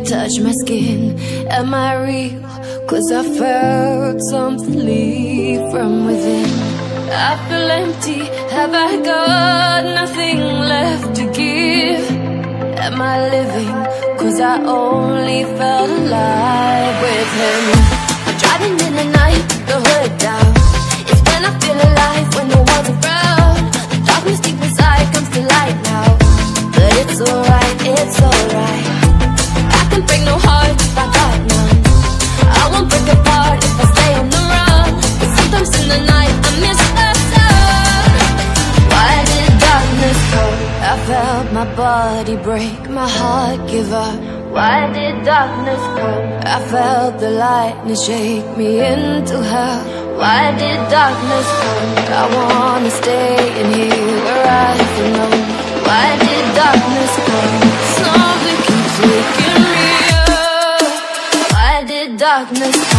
touch my skin. Am I real? 'Cause I felt something leave from within. I feel empty, have I got nothing left to give? Am I living? 'Cause I only felt alive with him. I'm driving in the night, the hood down. It's when I feel alive, when no one's around. The darkness deep inside comes to light now. But it's alright, it's alright. I can break no heart if I got none. I won't break apart if I stay on the run. But sometimes in the night I miss the sun. Why did darkness come? I felt my body break, my heart give up. Why did darkness come? I felt the lightness shake me into hell. Why did darkness come? I wanna stay in here where I feel known. Why did darkness come? Something keeps waking me up. Why did darkness come?